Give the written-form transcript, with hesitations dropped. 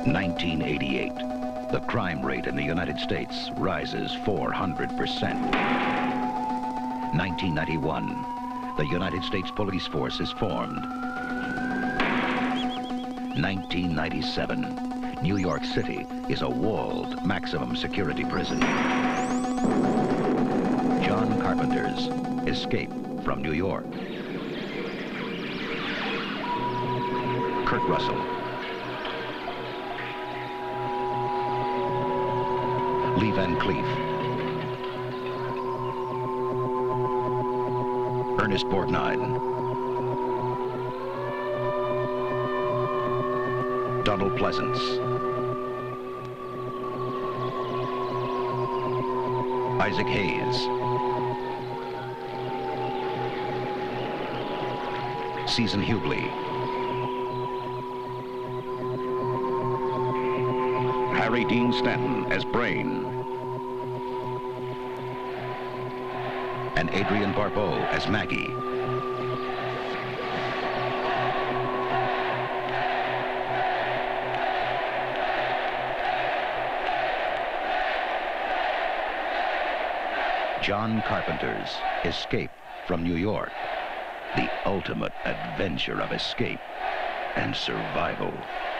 1988. The crime rate in the United States rises 400%. 1991. The United States Police Force is formed. 1997. New York City is a walled maximum security prison. John Carpenter's Escape from New York. Kurt Russell. Lee Van Cleef. Ernest Borgnine. Donald Pleasence. Isaac Hayes. Susan Hughley. Harry Dean Stanton as Brain. And Adrienne Barbeau as Maggie. John Carpenter's Escape from New York. The ultimate adventure of escape and survival.